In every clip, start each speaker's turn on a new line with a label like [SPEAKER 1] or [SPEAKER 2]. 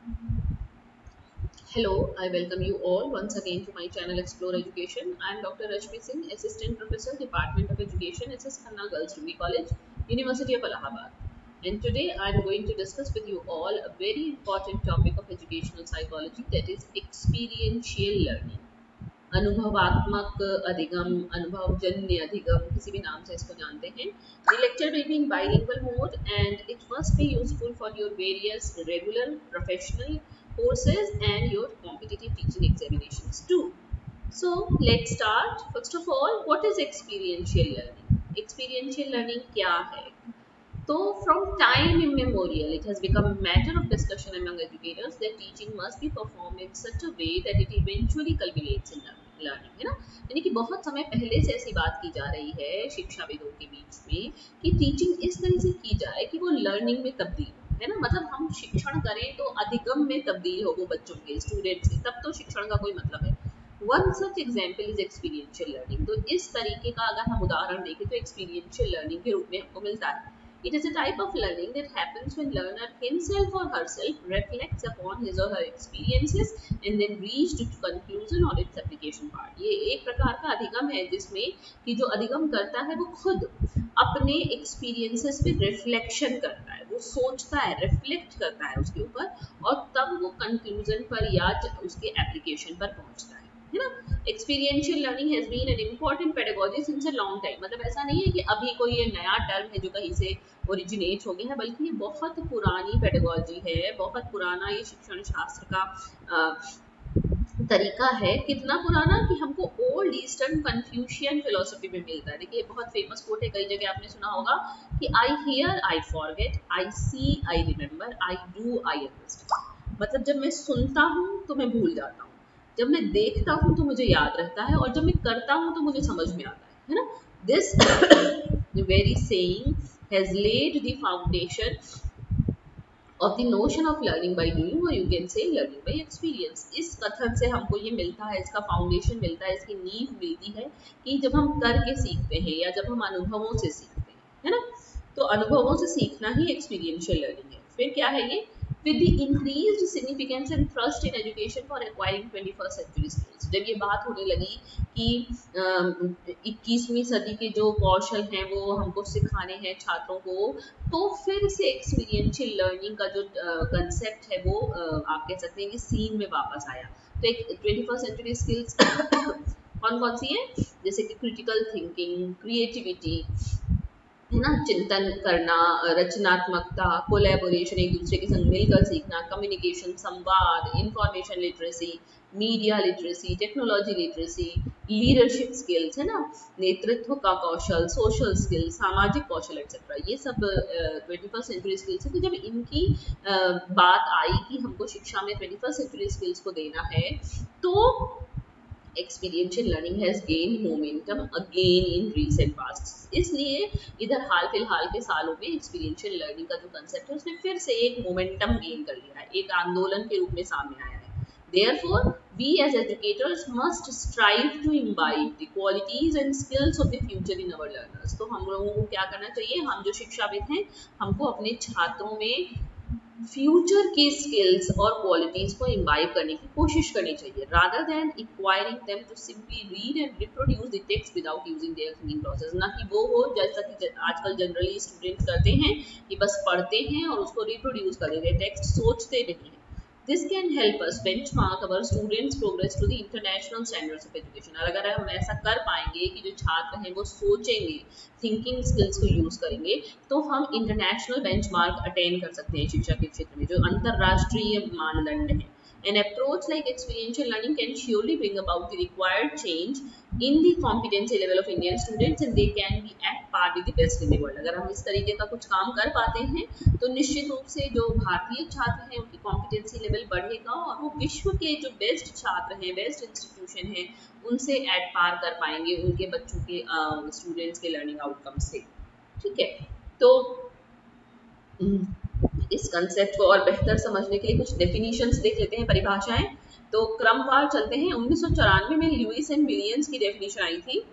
[SPEAKER 1] Hello, I welcome you all once again to my channel Explore Education. I am Dr. Rashmi Singh, Assistant Professor, Department of Education, SS Khanna Girls Degree College, University of Allahabad. And today I am going to discuss with you all a very important topic of educational psychology, that is experiential learning. अनुभवात्मक अधिगम, अनुभवजन्य अधिगम, किसी भी नाम से इसको जानते हैं. The lecture will be in bilingual mode and it must be useful for your various regular professional courses and your competitive teaching examinations too. So let's start. First of all, what is experiential learning? Experiential learning क्या है? So, from time immemorial, it has become a matter of discussion among educators that teaching must be performed in such a way that it eventually culminates in learning, है ना. यानी कि बहुत समय पहले से ऐसी बात की जा रही है शिक्षाविदों के बीच में कि टीचिंग इस तरह से की जाए कि वो लर्निंग में तब्दील हो, है ना. मतलब हम शिक्षण करें तो अधिगम में तब्दील हो वो बच्चों के, स्टूडेंट्स के, तब तो शिक्षण का कोई मतलब है. One such example is experiential learning. तो इस तरीके का अगर हम उदाहरण देखें तो एक्सपीरियंशियल लर्निंग के रूप में हमको मिलता है. It is a type of learning that happens when learner himself or herself reflects upon his or her experiences and then reach to conclusion on its application part. ये एक प्रकार का अधिगम है जिसमें कि जो अधिगम करता है वो खुद अपने experiences पे reflection करता है, वो सोचता है, reflect करता है उसके ऊपर और तब वो conclusion पर या उसके application पर पहुंचता है ना. Experiential learning has been an important pedagogy since a long time. मतलब ऐसा नहीं है कि अभी कोई ये नया टर्म है जो कहीं से ओरिजिनेट हो गया है, बल्कि ये बहुत पुरानी पेडागोजी है, बहुत पुराना ये शिक्षण शास्त्र का तरीका है. कितना पुराना कि हमको ओल्ड ईस्टर्न कन्फ्यूशियन फिलोसफी में मिलता है. देखिए बहुत फेमस कोट है, कई जगह आपने सुना होगा कि I hear I forget, I see I remember, I do I understand. मतलब जब मैं सुनता हूँ तो मैं भूल जाता हूँ, जब मैं देखता हूँ तो मुझे याद रहता है और जब मैं करता हूँ तो मुझे समझ में आता है ना. This very saying has laid the foundation of the notion of learning by doing, or you can say learning by experience. इस कथन से हमको ये मिलता है, इसका फाउंडेशन मिलता है, इसकी नींव मिलती है कि जब हम करके सीखते हैं या जब हम अनुभवों से सीखते हैं, है ना. तो अनुभवों से सीखना ही एक्सपीरियंशियल लर्निंग है. फिर क्या है ये? With the increased significance and thrust in education for acquiring 21st century skills. जब ये बात होने लगी कि 21वीं सदी के जो कौशल हैं वो हमको सिखाने हैं छात्रों को, तो फिर से एक्सपीरियंशियल लर्निंग का जो कंसेप्ट है वो आप कह सकते हैं कि सीन में वापस आया. तो एक 21st सेंचुरी स्किल्स कौन कौन सी है? जैसे कि क्रिटिकल थिंकिंग, क्रिएटिविटी, है ना, चिंतन करना, रचनात्मकता, कोलैबोरेशन, एक दूसरे के संग मिलकर सीखना, कम्युनिकेशन, संवाद, information literacy, media literacy, technology literacy, leadership skills, है ना, नेतृत्व का कौशल, सोशल स्किल्स, सामाजिक कौशल एक्सेट्रा. ये सब 21st सेंचुरी स्किल्स है. तो जब इनकी बात आई कि हमको शिक्षा में 21st सेंचुरी स्किल्स को देना है तो experiential learning has gained momentum again in recent past. इसलिए इधर हाल फिलहाल के सालों में experiential learning का जो concept है उसने फिर से एक momentum gain कर लिया है, एक आंदोलन के रूप में सामने आया है. Therefore, we as educators must strive to imbibe the qualities and skills of the future in our learners. तो हम लोगों को क्या करना चाहिए? हम जो शिक्षाविद हैं हमको अपने छात्रों में फ्यूचर की स्किल्स और क्वालिटीज को इम्बाइब करने की कोशिश करनी चाहिए, rather than acquiring them to simply read and reproduce the text without using their thinking process. ना कि वो हो जैसा कि आजकल जनरली स्टूडेंट्स करते हैं कि बस पढ़ते हैं और उसको रिप्रोड्यूस कर देते हैं, टेक्स्ट सोचते नहीं हैं. This can help us benchmark our students' progress to the international standards of education. और अगर हम ऐसा कर पाएंगे कि जो छात्र हैं वो सोचेंगे, थिंकिंग स्किल्स को यूज करेंगे, तो हम इंटरनेशनल बेंचमार्क अटेन कर सकते हैं शिक्षा के क्षेत्र में, जो अंतर्राष्ट्रीय मानदंड है. An approach like experiential learning can surely bring about the required change in the competency level of Indian students and they can be at par with the best in the world. अगर हम इस तरीके का कुछ काम कर पाते हैं तो निश्चित रूप से जो भारतीय छात्र हैं उनकी कॉम्पिटेंसी लेवल बढ़ेगा और वो विश्व के जो बेस्ट छात्र हैं, बेस्ट इंस्टीट्यूशन हैं, उनसे एट पार कर पाएंगे उनके बच्चों के स्टूडेंट्स के लर्निंग आउटकम से. ठीक है, तो इस कंसेप्ट को और बेहतर समझने के लिए कुछ डेफिनेशंस देख लेते हैं, परिभाषाएं. तो क्रमवार चलते हैं. 1994 में लुइस एंड विलियम्स की डेफिनेशन आई थी.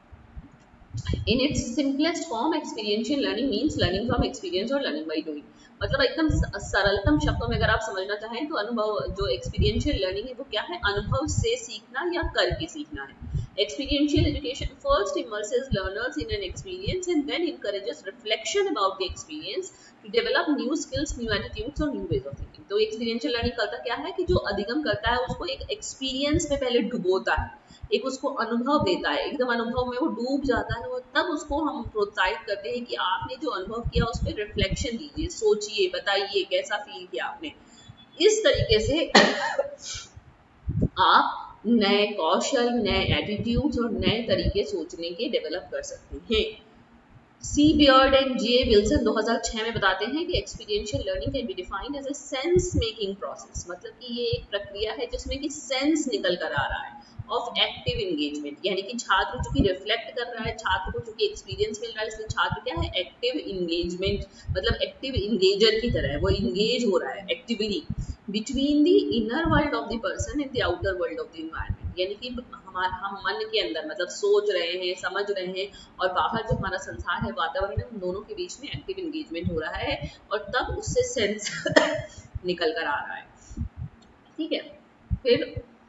[SPEAKER 1] In its simplest form, experiential learning means learning from experience or learning by doing. मतलब एकदम सरलतम शब्दों में अगर आप समझना चाहें तो अनुभव, जो एक्सपीरियंशियल लर्निंग है वो क्या है, अनुभव से सीखना या करके सीखना है। Experiential education first immerses learners in an experience and then encourages reflection about the experience to develop new skills, new attitudes और new ways of thinking। तो experiential learning करता क्या है कि जो अधिगम करता है उसको एक experience में पहले डुबोता है, एक उसको अनुभव देता है, एकदम अनुभव में वो डूब जाता है और तब उसको हम प्रोत्साहित करते हैं कि आपने जो अनुभव किया उस पर रिफ्लेक्शन दीजिए, सोचिए, बताइए कैसा फील किया आपने। इस तरीके से आप नए कौशल, नए एटीट्यूड्स और नए तरीके सोचने के डेवलप कर सकते हैं। C Beard and J Wilson 2006 में बताते हैं कि experiential learning can be defined as a sense making process, मतलब कि ये एक प्रक्रिया है जिसमें कि सेंस निकल कर आ रहा है ऑफ एक्टिव एंगेजमेंट, यानी कि छात्र चूंकि रिफ्लेक्ट कर रहा है, छात्र को चूंकि एक्सपीरियंस मिल रहा है, इसलिए छात्र क्या है, एक्टिव एंगेजमेंट, मतलब एक्टिव एंगेजर की तरह है, वो एंगेज हो रहा है actively between the inner world of the person and the outer world of the environment, यानी कि हम मन के अंदर मतलब सोच रहे हैं, समझ रहे हैं, और बाहर जो हमारा संसार है, वातावरण है, उन दोनों के बीच में एक्टिव एंगेजमेंट हो रहा है और तब उससे सेंस निकल कर आ रहा है। ठीक है, फिर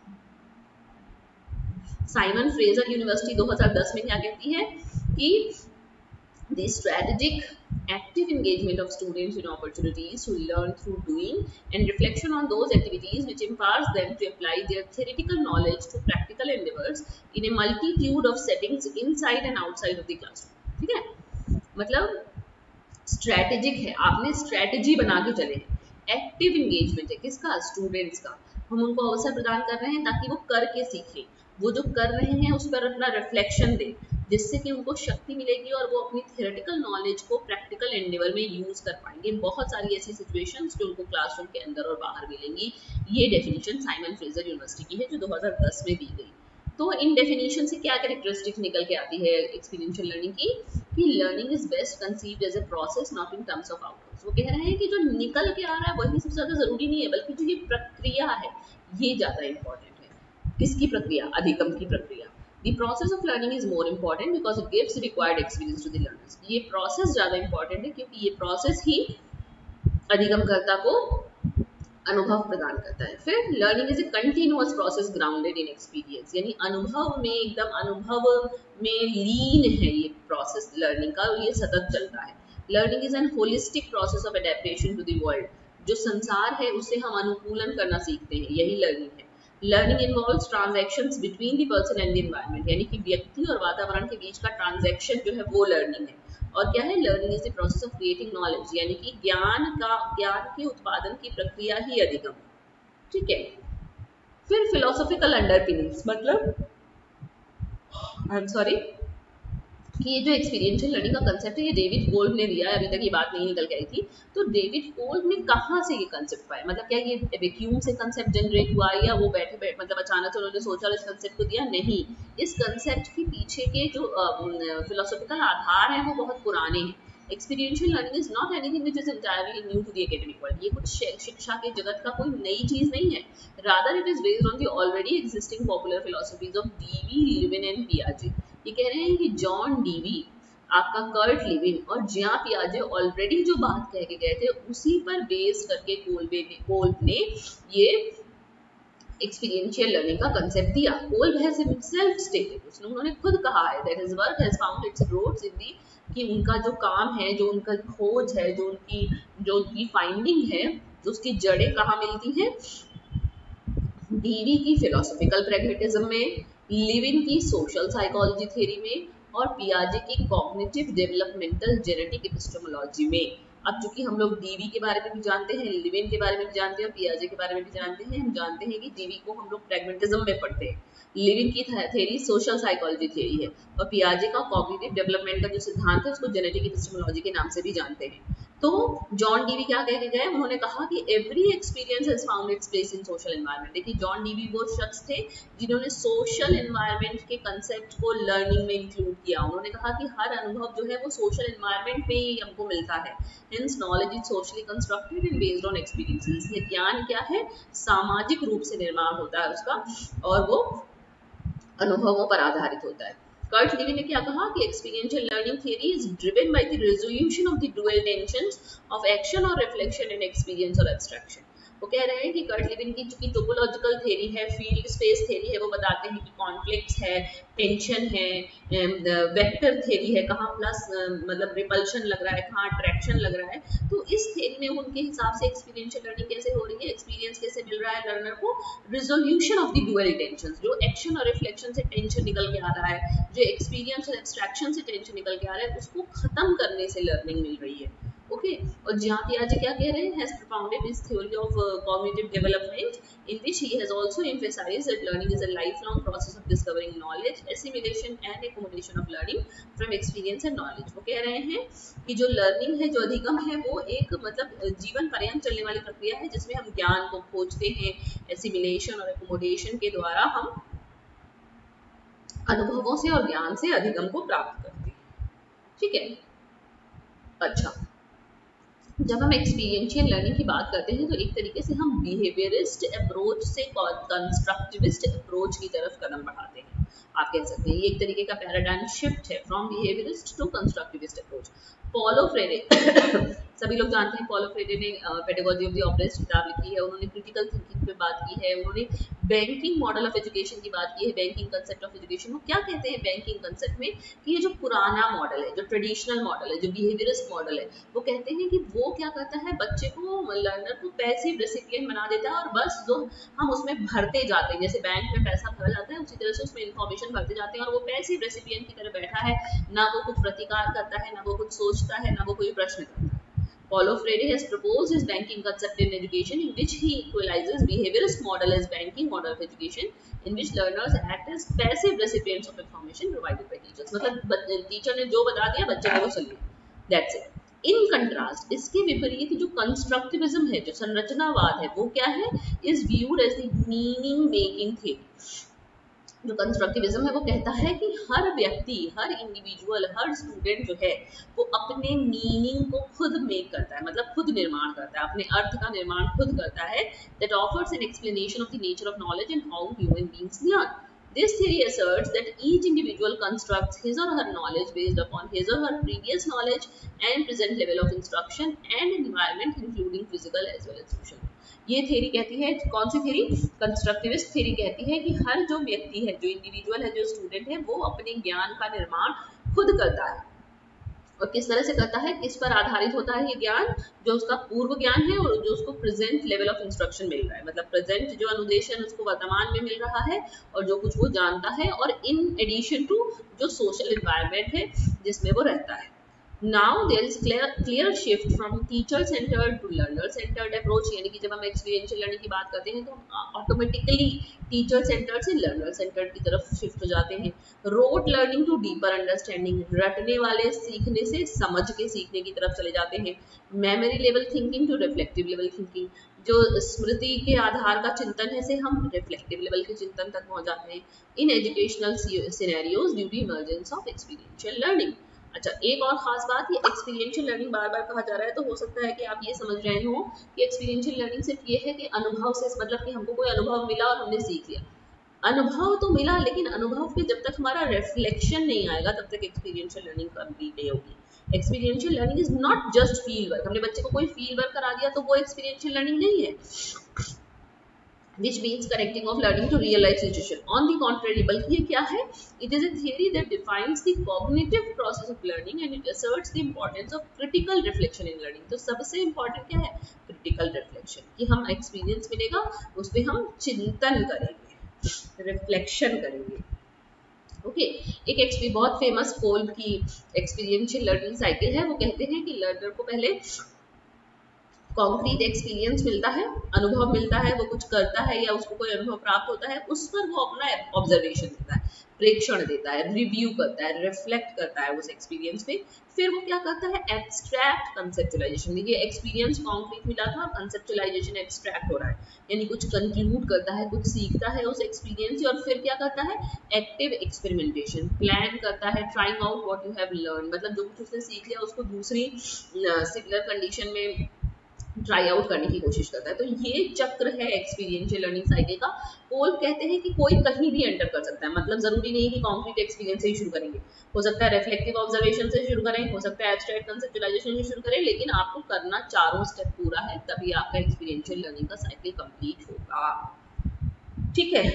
[SPEAKER 1] साइमन फ्रेजर यूनिवर्सिटी 2010 में क्या कहती है कि the strategic active engagement of students in opportunities to learn through doing and reflection on those activities which empowers them to apply their theoretical knowledge to practical endeavors in a multitude of settings inside and outside of the classroom। ठीक है, मतलब strategic है, आपने strategy बना के चले। Active engagement है किसका, स्टूडेंट्स का, हम उनको अवसर प्रदान कर रहे हैं ताकि वो करके सीखें, वो जो कर रहे हैं उस पर अपना रिफ्लेक्शन दें, जिससे कि उनको शक्ति मिलेगी और वो अपनी थियोरेटिकल नॉलेज को प्रैक्टिकल एंडेवर में यूज कर पाएंगे। बहुत सारी ऐसी सिचुएशंस जो उनको क्लासरूम के अंदर और बाहर मिलेंगी। ये डेफिनेशन साइमन फ्रेजर यूनिवर्सिटी की है जो 2010 में दी गई। तो इन डेफिनेशन से क्या कैरेक्टरिस्टिक्स निकल के आती है एक्सपीरियंशियल लर्निंग की, कि learning is best conceived as a process not in terms of outcomes. वो कह रहे हैं कि जो निकल के आ रहा है वही सबसे ज्यादा जरूरी नहीं है, बल्कि जो ये प्रक्रिया है ये ज्यादा इंपॉर्टेंट है। किसकी प्रक्रिया, अधिगम की प्रक्रिया। The process of learning is more important because it gives required experience to the learners। ये प्रोसेस ज्यादा इंपॉर्टेंट है क्योंकि ये प्रोसेस ही अधिगमकर्ता को अनुभव प्रदान करता है। फिर learning is a continuous process grounded in experience, यानी अनुभव में, एकदम अनुभव में लीन है ये प्रोसेस लर्निंग का, ये सतत चलता है। Learning is an holistic process of adaptation to the world, जो संसार है उसे हम अनुकूलन करना सीखते हैं, यही लर्निंग है। Learning involves transactions between the person and the environment, यानी कि व्यक्ति और वातावरण के बीच का ट्रांजैक्शन जो है वो लर्निंग है। और क्या है, learning is the process of creating knowledge, यानी कि ज्ञान के उत्पादन की प्रक्रिया ही अधिगम। ठीक है, फिर फिलोसॉफिकल अंडरपिनिंग्स, मतलब आई एम सॉरी कि ये जो एक्सपीरियंशियल लर्निंग का कंसेप्ट है ये डेविड कोल्ब ने दिया है, अभी तक ये बात नहीं निकल के आई थी। तो डेविड कोल्ब ने कहाँ से ये कंसेप्ट पाया, मतलब क्या ये वैक्यूम से कंसेप्ट जनरेट हुआ या वो बैठे मतलब अचानक से उन्होंने सोचा और इस कंसेप्ट को दिया, नहीं। इस कंसेप्ट के पीछे के जो फिलोसॉफिकल आधार हैं वो बहुत पुराने हैं। Experiential learning is not anything which is entirely new to the academic world, ये कुछ शिक्षा के जगत का कोई नई चीज नहीं है। Rather it is based on the already existing popular philosophies of Dewey, Lewin and पियाजे। ये कह रहे हैं कि जॉन डीवी, आपका कर्ट लिविन और जियां पियाजे ऑलरेडी जो बात कह के गए थे उसी पर बेस करके कोल्ब ने ये एक्सपीरियंशियल लर्निंग का कंसेप्ट दिया। कोल्ब हैज हिमसेल्फ स्टेटेड, उन्होंने खुद कहा है that his work has found its roots in the, कि उनका जो काम है, जो उनका खोज है, जो उनकी फाइंडिंग है, उसकी जड़ें कहाँ मिलती हैं, डीवी की फिलोसॉफिकल प्रैग्मेटिज्म में, लिविन की सोशल साइकोलॉजी थ्योरी में और पियाजे की कॉग्निटिव डेवलपमेंटल जेनेटिक एपिस्टेमोलॉजी में। अब चूंकि हम लोग डीवी के बारे में भी जानते हैं, लिविन के बारे में भी जानते हैं और पियाजे के बारे में भी जानते हैं, हम जानते हैं कि डीवी को हम लोग प्रैग्मेटिज्म में पढ़ते हैं, लिविन की थ्योरी सोशल साइकोलॉजी थ्योरी है और पियाजे का कॉग्निटिव डेवलपमेंट का जो सिद्धांत है उसको जेनेटिक एपिस्टेमोलॉजी के नाम से भी जानते हैं। तो जॉन डीवी क्या कह के गए, उन्होंने कहा कि every experience has found its place in social environment. देखिए जॉन डीवी वो शख्स थे जिन्होंने सोशल एनवायरनमेंट के कंसेप्ट को लर्निंग में इंक्लूड किया। उन्होंने कहा कि हर अनुभव जो है वो सोशल एनवायरनमेंट में ही हमको मिलता है। Hence knowledge is socially constructed and based on experiences. ये ज्ञान क्या है, सामाजिक रूप से निर्माण होता है उसका और वो अनुभवों पर आधारित होता है। कर्ट लेविन ने क्या कहा कि experiential learning theory is driven by the resolution of the dual tensions of action और रिफ्लेक्शन एंड एक्सपीरियंस और एब्स्ट्रैक्शन। वो कह रहे हैं कि कर्ट लेविन की चूंकि टोपोलॉजिकल थ्योरी है, फील्ड स्पेस थ्योरी है, वो बताते हैं कि कॉन्फ्लिक्ट्स है, टेंशन है, वेक्टर थ्योरी है, कहाँ प्लस मतलब रिपल्शन लग रहा है, कहाँ अट्रैक्शन लग रहा है। तो इस थ्योरी में उनके हिसाब से एक्सपीरियंशियल लर्निंग कैसे हो रही है, एक्सपीरियंस कैसे मिल रहा है लर्नर को, resolution of the dual tensions, जो एक्शन और रिफ्लेक्शन से टेंशन निकल के आ रहा है, जो एक्सपीरियंस और एब्स्ट्रैक्शन से टेंशन निकल के आ रहा है, उसको खत्म करने से लर्निंग मिल रही है। ओके, और जहाँ पियाजे क्या कह रहे हैं, has propounded his theory of cognitive development in which he has also emphasized that learning is a lifelong process of discovering knowledge, assimilation and accumulation of learning from experience and knowledge। वो कह रहे हैं कि जो learning है, जो अधिगम है, वो एक मतलब जीवन पर्यंत चलने वाली प्रक्रिया है जिसमें हम ज्ञान को खोजते हैं, एसिमिलेशन और एकोमोडेशन के द्वारा हम अनुभवों से और ज्ञान से अधिगम को प्राप्त करते हैं। ठीक है, अच्छा, जब हम एक्सपीरियंशियल लर्निंग की बात करते हैं तो एक तरीके से हम बिहेवियरिस्ट अप्रोच से कंस्ट्रक्टिविस्ट अप्रोच की तरफ कदम बढ़ाते हैं, आप कह सकते हैं। ये एक तरीके का पैराडाइम शिफ्ट है from behaviourist to constructivist approach. Paulo Freire सभी लोग जानते हैं, पॉलो फ्रेरे ने पेडागोजी ऑफ द ऑपरेस्ट किताब लिखी है, उन्होंने क्रिटिकल थिंकिंग पे बात की है, उन्होंने बैंकिंग मॉडल ऑफ एजुकेशन की बात की है, बैंकिंग कंसेप्ट ऑफ एजुकेशन। वो क्या कहते हैं बैंकिंग कंसेप्ट में कि ये जो पुराना मॉडल है, जो ट्रेडिशनल मॉडल है, जो बिहेवियरिस्ट मॉडल है, वो कहते हैं कि वो क्या करता है, बच्चे को, लर्नर को पैसिव रेसिपिएंट बना देता है और बस जो हम उसमें भरते जाते हैं, जैसे बैंक में पैसा भरा जाता है उसी तरह से उसमें इंफॉर्मेशन भरते जाते हैं और वो पैसिव रेसिपिएंट की तरह बैठा है, ना वो कुछ प्रतिकार करता है, ना वो कुछ सोचता है, ना वो कोई प्रश्न करता है। Paulo Freire has proposed his banking concept in education, in which he equalizes behaviorist model as banking model of education, in which learners act as passive recipients of information provided by teachers। मतलब teacher ने जो बता दिया बच्चे ने वो सुन लिया, that's it। In contrast, इसके विपरीत जो कंस्ट्रक्टिविज्म है, जो संरचनावाद है, वो क्या है, is viewed as the meaning making theory। जो कंस्ट्रक्टिविज्म है वो कहता है कि हर व्यक्ति, हर इंडिविजुअल, हर स्टूडेंट जो है वो अपने मीनिंग को खुद मेक करता है, मतलब खुद निर्माण करता है, अपने अर्थ का निर्माण खुद करता है। That offers an explanation of the nature of knowledge and how human beings learn. This theory asserts that each individual constructs his or her knowledge based upon his or her previous knowledge and present level of instruction and environment, including physical as well as social। ये theory कहती है, कौन सी theory, constructivist theory कहती है कि हर जो व्यक्ति है, जो इंडिविजुअल है, जो स्टूडेंट है, वो अपने ज्ञान का निर्माण खुद करता है। और किस तरह से करता है, किस पर आधारित होता है ये ज्ञान, जो उसका पूर्व ज्ञान है और जो उसको प्रेजेंट लेवल ऑफ इंस्ट्रक्शन मिल रहा है, मतलब प्रेजेंट जो अनुदेशन उसको वर्तमान में मिल रहा है और जो कुछ वो जानता है, और इन एडिशन टू जो सोशल एनवायरनमेंट है जिसमें वो रहता है। Now there is clear shift from teacher centered to learner centered approach, यानी कि जब हम एक्सपीरियंशियल लर्निंग की बात करते हैं तो हम ऑटोमेटिकली टीचर सेंटर्ड से लर्नर सेंटर्ड की तरफ शिफ्ट हो जाते हैं। Rote learning to deeper understanding, रटने वाले सीखने से समझ के सीखने की तरफ चले जाते हैं। Memory level thinking to reflective level thinking, जो स्मृति के आधार का चिंतन है से हम रिफ्लेक्टिव लेवल के चिंतन तक पहुंच जाते हैं in educational scenarios due to emergence of experiential learning. अच्छा, एक और खास बात, ये एक्सपीरियंशियल लर्निंग बार बार कहा जा रहा है, तो हो सकता है कि आप ये समझ रहे हो कि एक्सपीरियंशियल लर्निंग सिर्फ ये है कि अनुभव से, मतलब कि हमको कोई अनुभव मिला और हमने सीख लिया। अनुभव तो मिला, लेकिन अनुभव पे जब तक हमारा रिफ्लेक्शन नहीं आएगा तब तक एक्सपीरियंशियल लर्निंग कंप्लीट नहीं होगी। Experiential learning is not just field work, हमने बच्चे को कोई फील्ड वर्क करा दिया तो वो एक्सपीरियंशियल लर्निंग नहीं है, which means connecting of learning to real life situation। On the contrary, बल्कि ये क्या है, it is a theory that defines the cognitive process of learning and it asserts the importance of critical reflection in learning। तो सबसे important क्या है, critical reflection, कि हम experience मिलेगा उस पर हम चिंतन करेंगे, reflection करेंगे। ओके, एक बहुत फेमस कोल्ब की एक्सपीरियंशियल लर्निंग साइकिल है, वो कहते हैं कि लर्नर को पहले कॉन्क्रीट एक्सपीरियंस मिलता है, अनुभव मिलता है, वो कुछ करता है या उसको कोई अनुभव प्राप्त होता है, उस पर वो अपना ऑब्जर्वेशन देता है, प्रेक्षण देता है, रिव्यू करता है, रिफ्लेक्ट करता है उस एक्सपीरियंस पे। फिर वो क्या करता है, एब्स्ट्रैक्ट कंसेप्चुलाइजेशन। देखिए, एक्सपीरियंस कॉन्क्रीट मिला था, कंसेप्चुलाइजेशन एब्स्ट्रैक्ट हो रहा है, यानी कुछ कंक्लूड करता है, कुछ सीखता है उस एक्सपीरियंस से, और फिर क्या करता है, एक्टिव एक्सपेरिमेंटेशन, प्लान करता है, trying out what you have learn, मतलब जो कुछ उसने सीख लिया उसको दूसरी सिमिलर कंडीशन में ट्राई आउट करने की कोशिश करता है। तो ये चक्र है एक्सपीरियंशियल लर्निंग साइकिल का। कोल्ब कहते हैं कि कोई कहीं भी एंटर कर सकता है, मतलब जरूरी नहीं है कि कॉन्क्रीट एक्सपीरियंस से ही शुरू करेंगे, हो सकता है रिफ्लेक्टिव ऑब्जर्वेशन से शुरू करें, हो सकता है एब्स्ट्रैक्ट कंसेप्चुलाइजेशन से शुरू करें, लेकिन आपको करना चारों स्टेप पूरा है, तभी आपका एक्सपीरियंशियल लर्निंग का साइकिल कंप्लीट होगा। ठीक है,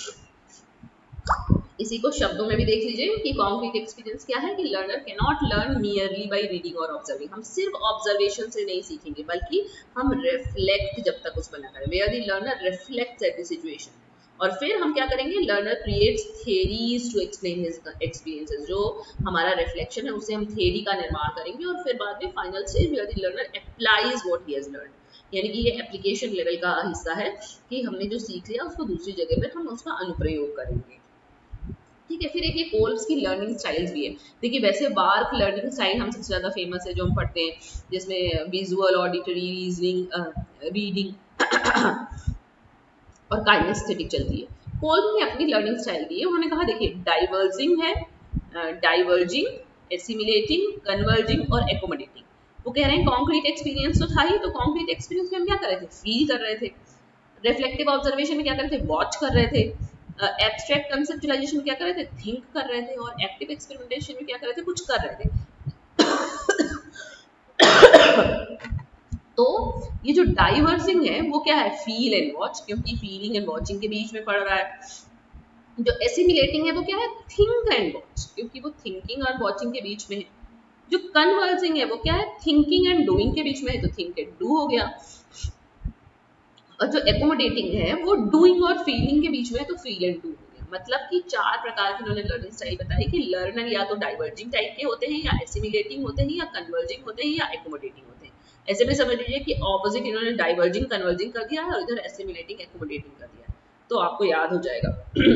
[SPEAKER 1] इसी को शब्दों में भी देख लीजिए कि कॉन्क्रीट एक्सपीरियंस क्या है, कि learner can not learn merely by reading और ऑब्जर्विंग। हम सिर्फ ऑब्जर्वेशन से नहीं सीखेंगे, बल्कि हम रिफ्लेक्ट जब तक उसमें ना करें, where the learner reflects at the situation. और फिर हम क्या करेंगे, learner creates theories to explain his experiences. जो हमारा रिफ्लेक्शन है उससे हम थ्योरी का निर्माण करेंगे, और फिर बाद में final stage where the learner applies what he has learn, यानी कि ये एप्लीकेशन लेवल का हिस्सा है कि हमने जो सीख लिया उसको दूसरी जगह पर हम उसका अनुप्रयोग करेंगे। ठीक है, फिर एक ये कोल्ब्स की लर्निंग स्टाइल्स भी है। देखिए वैसे बार्क लर्निंग स्टाइल हम सबसे ज्यादा फेमस है, जो हम पढ़ते हैं, जिसमें विजुअल, ऑडिटरी, रीजनिंग, रीडिंग और काइनेस्थेटिक चलती है। कोल्ब ने अपनी लर्निंग स्टाइल दी है। उन्होंने कहा देखिए डाइवर्जिंग है, डाइवर्जिंग, एसिमिलेटिंग, कन्वर्जिंग और एकोमोडेटिंग। वो कह रहे हैं कॉन्क्रीट एक्सपीरियंस तो था ही, तो कॉन्क्रीट एक्सपीरियंस में हम क्या कर रहे थे, फील कर रहे थे। रिफ्लेक्टिव ऑब्जर्वेशन में क्या कर रहे थे, वॉच कर रहे थे। एब्स्ट्रैक्ट कंसेप्चुलाइजेशन क्या कर रहे थे, थिंक कर रहे थे। और एक्टिव एक्सपेरिमेंटेशन में क्या कर रहे थे, कुछ कर रहे थे। तो ये जो डाइवर्सिंग है वो क्या है, फील एंड वॉच, क्योंकि फीलिंग एंड वॉचिंग के बीच में पड़ रहा है। जो एसिमिलेटिंग है वो क्या है, थिंक एंड वॉच, क्योंकि वो थिंकिंग और वॉचिंग के बीच में है। जो कन्वर्जिंग है वो क्या है, थिंकिंग एंड डूइंग के बीच में है, तो थिंक एंड डू हो गया। और जो एकोमोडेटिंग है वो डूइंग और फीलिंग के बीच में है, तो फील एंड डू हो गया। मतलब कि चार प्रकार की उन्होंने लर्निंग स्टाइल बताई कि लर्नर या तो डाइवर्जिंग टाइप के होते हैं, या एसिमिलेटिंग होते हैं, या कन्वर्जिंग होते हैं, या एकोमोडेटिंग होते हैं। ऐसे में समझ लीजिए कि ऑपोजिट इन्होंने डाइवर्जिंग कन्वर्जिंग कर दिया है, और इधर एसिमिलेटिंग एकोमोडेटिंग कर दिया है, तो आपको याद हो जाएगा।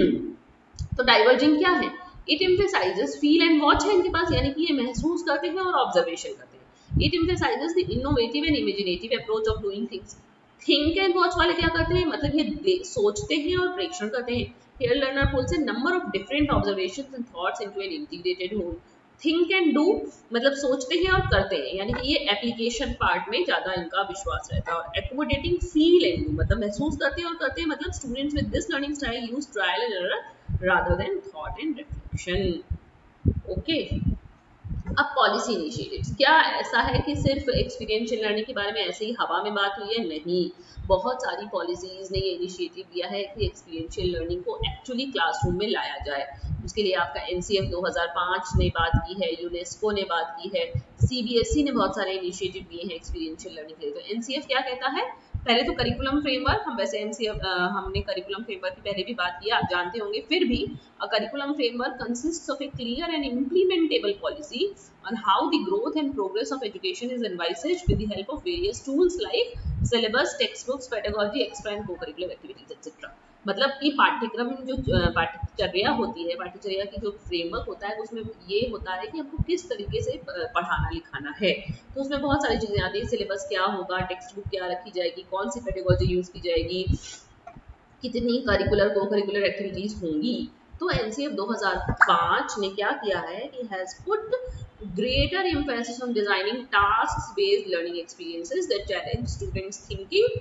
[SPEAKER 1] तो डाइवर्जिंग क्या है, it emphasises feel and watch है इनके पास, यानी कि ये महसूस करते हैं और ऑब्जर्वेशन करते हैं। It emphasises the innovative and imaginative approach of doing things. Think and watch वाले क्या करते हैं, मतलब ये सोचते हैं और प्रेक्षण करते हैं। Here learner pulls a number of different observations and thoughts into an integrated whole. Think and do मतलब सोचते हैं और करते हैं, यानी कि ये एप्लीकेशन पार्ट में ज्यादा इनका विश्वास रहता है। और accommodating feel and do मतलब महसूस करते हैं और करते हैं, मतलब students with this learning style use trial and error rather than thought and reflection. Okay. अब पॉलिसी इनिशिएटिव्स, क्या ऐसा है कि सिर्फ एक्सपीरियंशियल लर्निंग के बारे में ऐसे ही हवा में बात हुई है, नहीं। बहुत सारी पॉलिसीज ने ये इनिशिएटिव दिया है कि एक्सपीरियंशियल लर्निंग को एक्चुअली क्लासरूम में लाया जाए। उसके लिए आपका एनसीएफ 2005 ने बात की है, यूनेस्को ने बात की है, सीबीएसई ने बहुत सारे इनिशिएटिव दिए हैं एक्सपीरियंशियल लर्निंग के लिए। तो एनसीएफ क्या कहता है, पहले तो करिकुलम फ्रेमवर्क, हम वैसे एनसीएफ हमने करिकुलम फ्रेमवर्क की पहले भी बात की, आप जानते होंगे, फिर भी a curriculum framework consists of a clear and implementable policy on how the growth and progress of education is envisaged with the help of various tools like syllabus, textbooks, pedagogy, extra and co-curricular activities, etc. मतलब कि पाठ्यक्रम जो पाठ्यचर्या होती है, पाठ्यचर्या की जो फ्रेमवर्क होता है, उसमें ये होता है कि हमको किस तरीके से पढ़ाना लिखाना है। तो उसमें बहुत सारी चीजें आती है, सिलेबस क्या होगा, टेक्स्ट बुक क्या रखी जाएगी, कौन सी पेडागोजी यूज की जाएगी, कितनी करिकुलर को करिकुलर एक्टिविटीज होंगी। तो एनसीएफ 2005 ने क्या किया है कि has put greater emphasis on designing tasks-based learning experiences that challenge students' thinking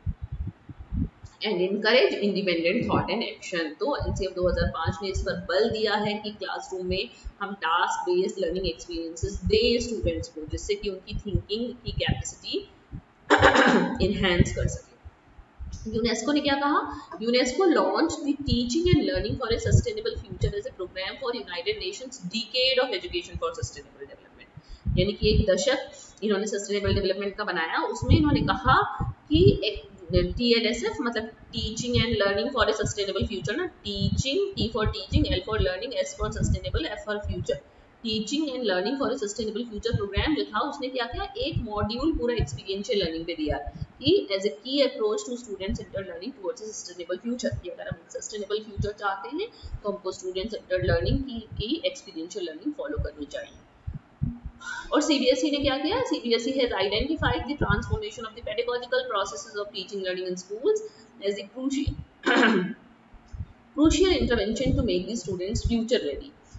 [SPEAKER 1] and encourage independent thought and action. तो एनसीएफ 2005 ने इस पर बल दिया है कि क्लासरूम में हम टास्क बेस्ड लर्निंग एक्सपीरियंसेस दें स्टूडेंट्स को, जिससे कि उनकी थिंकिंग की कैपेसिटी इनहेंस कर सके। यूनेस्को ने क्या कहा, UNESCO launch the teaching and learning for a sustainable future as a program for United Nations decade of education for sustainable development. यानी कि एक दशक इन्होंने सस्टेनेबल डेवलपमेंट का बनाया, उसमें इन्होंने कहा कि TLSF मतलब teaching and learning for a sustainable future ना, teaching, T for teaching, L for learning, S for sustainable, F for future, teaching and learning for a sustainable future program जो था, उसने क्या किया, एक मॉड्यूल पूरा एक्सपीरियंशियल लर्निंग पे दिया कि एज ए की approach to student centred learning towards a sustainable future, कि अगर हम सस्टेनेबल फ्यूचर चाहते हैं तो हमको स्टूडेंट सेंटर्ड लर्निंग की एक्सपीरियंशियल लर्निंग फॉलो करनी चाहिए। और सीबीएसई ने क्या किया, CBSE has identified the transformation of the pedagogical processes of teaching learning in schools as the crucial intervention to make the students future ready.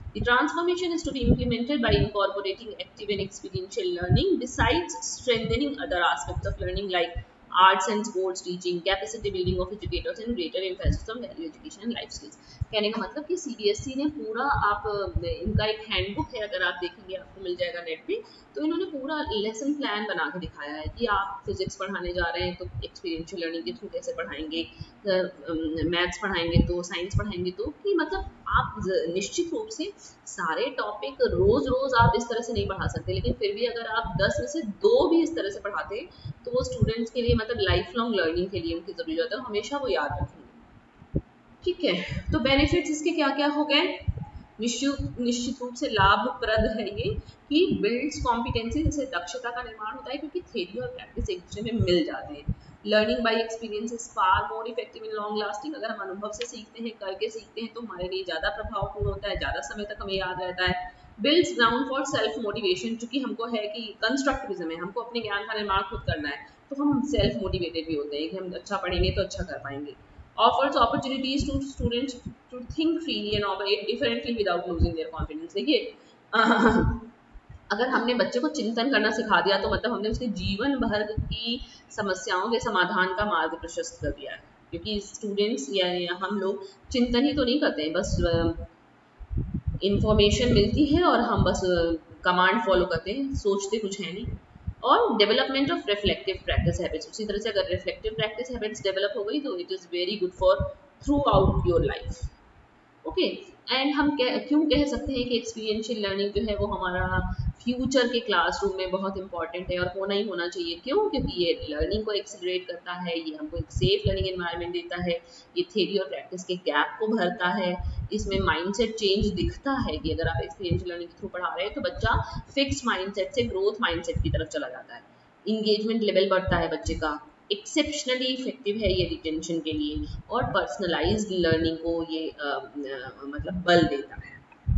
[SPEAKER 1] The transformation is to be implemented by incorporating active and experiential learning besides strengthening other aspects of learning like arts and sports teaching, capacity building of educators and greater emphasis on value education and life skills. कहने का मतलब कि CBSE ने पूरा, आप इनका एक handbook है, अगर आप देखेंगे आपको मिल जाएगा नेट पे, तो इन्होंने पूरा लेसन प्लान बना के दिखाया है कि आप फिजिक्स पढ़ाने जा रहे हैं तो एक्सपीरियंशियल लर्निंग के थ्रू कैसे पढ़ाएंगे, मैथ्स पढ़ाएंगे तो, साइंस पढ़ाएंगे तो, कि मतलब आप निश्चित रूप से सारे टॉपिक रोज रोज आप इस तरह से नहीं पढ़ा सकते, लेकिन फिर भी अगर आप 10 में से 2 भी इस तरह से पढ़ाते तो वो स्टूडेंट्स के लिए, मतलब लाइफ लॉन्ग लर्निंग के लिए उनकी जरूरी होता है, हमेशा वो याद रखेंगे। ठीक है, तो बेनिफिट्स इसके क्या क्या हो गए? निश्चित रूप से लाभप्रद है ये कि बिल्ड्स कॉम्पिटेंसी, जैसे दक्षता का निर्माण होता है, क्योंकि थ्योरी और प्रैक्टिस एक दूसरे में मिल जाते हैं। Learning by experience is far more effective in long lasting. अगर हम अनुभव से सीखते हैं, करके सीखते हैं, तो हमारे लिए ज़्यादा प्रभावपूर्ण होता है, ज़्यादा समय तक हमें याद रहता है। Builds ground for self motivation, चूंकि हमको है कि कंस्ट्रक्टिविज्म है, हमको अपने ज्ञान का निर्माण खुद करना है, तो हम सेल्फ मोटिवेटेड भी होते हैं कि हम अच्छा पढ़ेंगे तो अच्छा कर पाएंगे। Offers opportunities to students to think freely and operate differently without losing their confidence। देखिए अगर हमने बच्चे को चिंतन करना सिखा दिया तो मतलब हमने उसके जीवन भर की समस्याओं के समाधान का मार्ग प्रशस्त कर दिया है, क्योंकि स्टूडेंट्स या हम लोग चिंतन ही तो नहीं करते हैं, बस इंफॉर्मेशन मिलती है और हम बस कमांड फॉलो करते हैं, सोचते कुछ है नहीं। और development of reflective practice habits, उसी तरह से अगर रिफ्लेक्टिव प्रैक्टिस हैबिट्स डेवलप हो गई तो it is very good for throughout your life. Okay, and हम क्यों कह सकते हैं कि एक्सपीरियंशियल लर्निंग जो है वो हमारा फ्यूचर के क्लासरूम में बहुत इंपॉर्टेंट है और होना ही होना चाहिए। क्यों? क्योंकि ये लर्निंग को एक्सेलरेट करता है, ये हमको एक सेफ लर्निंग एनवायरनमेंट देता है, ये थ्योरी और प्रैक्टिस के गैप को भरता है, इसमें माइंडसेट चेंज दिखता है कि अगर आप एक्सपीरियंशियल लर्निंग के थ्रू पढ़ा रहे हैं तो बच्चा फिक्स माइंडसेट से ग्रोथ माइंडसेट की तरफ चला जाता है, इंगेजमेंट लेवल बढ़ता है बच्चे का, एक्सेप्शनली इफेक्टिव है ये रिटेंशन के लिए, और पर्सनलाइज्ड लर्निंग को ये मतलब बल देता है।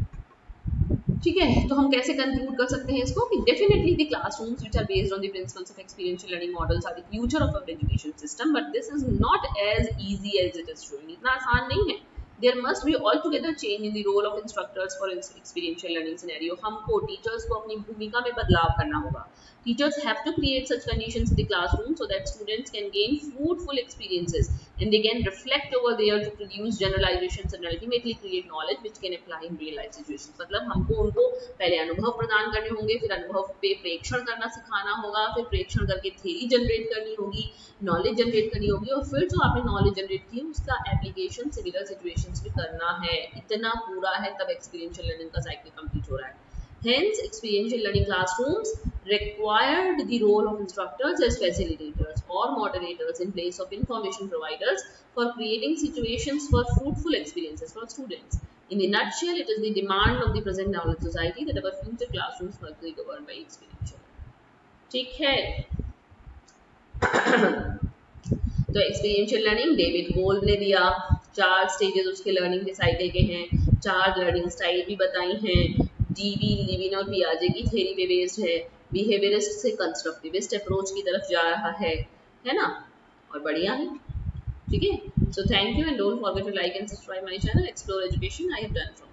[SPEAKER 1] ठीक है, तो हम कैसे कंक्लूड कर सकते हैं इसको कि definitely the classrooms which are based on the principles of experiential learning models are the future of our education system, but this is not as easy as it is showing. इतना आसान नहीं है। There must be altogether change in the role of instructors for experiential learning scenario। हमको teachers को अपनी भूमिका में बदलाव करना होगा। Teachers have to create such conditions in the classroom so that students can gain fruitful experiences and they can reflect over there to produce generalizations and ultimately create knowledge which can apply in real life situations। मतलब हमको उनको पहले अनुभव प्रदान करने होंगे, फिर अनुभव पे प्रेक्षण करना सिखाना होगा, फिर प्रेक्षण करके थ्योरी जनरेट करनी होगी, नॉलेज जनरेट करनी होगी, और फिर जो आपने नॉलेज जनरेट की उसका एप्लीकेशन सिमिलर सिचुएशंस में करना है। इतना पूरा है तब एक्सपीरियंशियल लर्निंग का साइकिल कंप्लीट हो रहा है। Hence, experiential learning classrooms required the role of instructors as facilitators or moderators in place of information providers for creating situations for fruitful experiences for students. In the nutshell, it is the demand of the present knowledge society that our future classrooms must be governed by experiential। ठीक है। तो experiential learning David gold ने दिया, 4 stages उसके learning के cycle के हैं, 4 learning style भी बताई हैं। डीवी, लेविन और पियाजे की थ्योरी पे बेस्ड है, बिहेवियरिस्ट से कंस्ट्रक्टिविस्ट अप्रोच की तरफ जा रहा है ना, और बढ़िया है। ठीक है, so thank you and don't forget to like and subscribe my channel explore education. I have done from